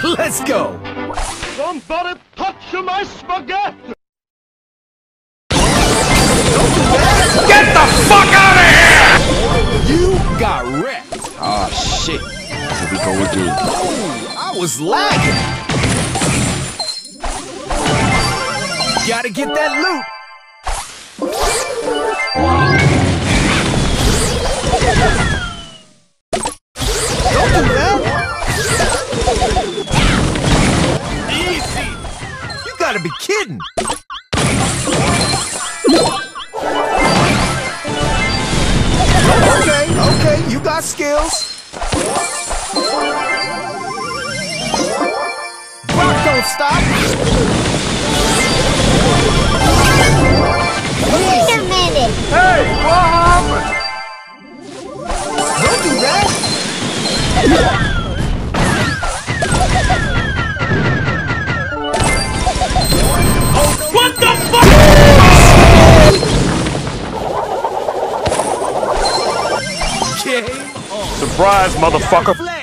Let's go! Somebody touch my spaghetti! Get the fuck out of here! You got wrecked! Ah, shit. Here we go again. Oh, I was lagging! Gotta get that loot! Don't do that! Easy! You gotta be kidding! Okay, you got skills. Rock don't stop. Wait a minute! Hey, what happened? Don't do that. What the fuck? Game on. Surprise, motherfucker!